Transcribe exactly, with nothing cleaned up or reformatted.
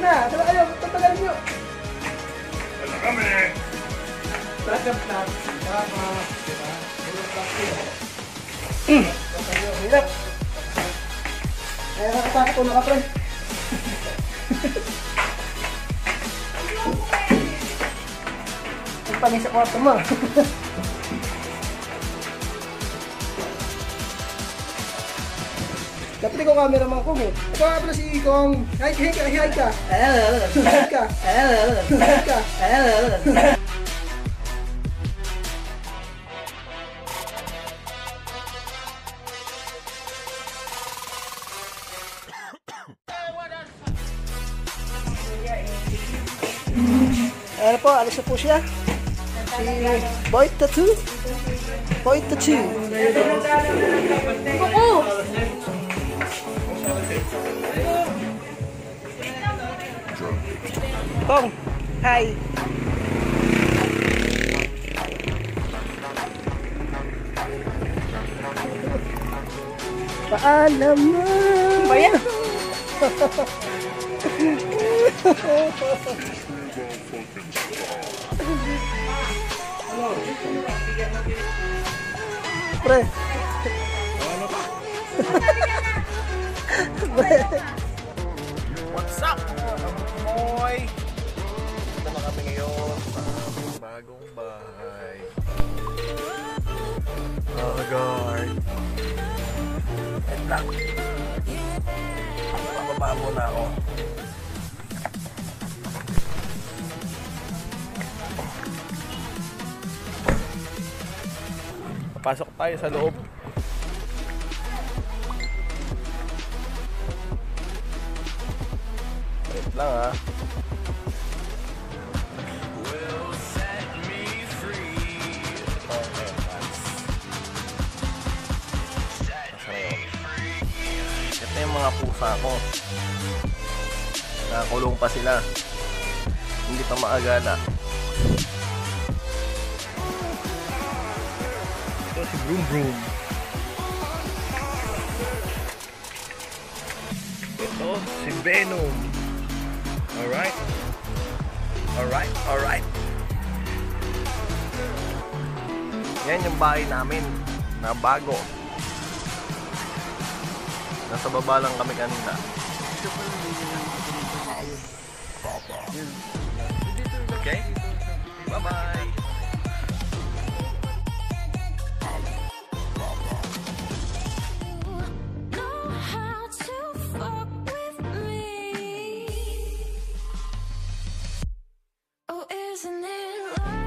na. Tala kayo, tatagal nyo. Wala kami. Tractor plant. Tama. Diba? Hirap. Kaya nakatakot ko na ka, pre. Ang pangin sa kwarto mo. Dapat ikaw cameraman ko mo. Ito nga pala si Ikong. Hi, hi ka, hi ka. Hi ka. Hi ka. Ano po, alis na po siya. Si Boy Tattoo. Boy Tattoo. Oo! Kong, hi. Paalam na. Bayan! Pre. What's up, boy? Ito na kami ngayon sa bagong bahay. Oh, God. Wait lang. Bababa muna ako. Papasok tayo sa loob. Wait lang, ha. Ito yung mga pusa ko. Nakakulong pa sila. Hindi pa maagala. Ito si Broom Broom. Ito si Venom. Alright. Alright, alright. Yan yung bahay namin na bago. Nasa baba lang kami kanina. Okay? Bye-bye! Oh, isn't it love?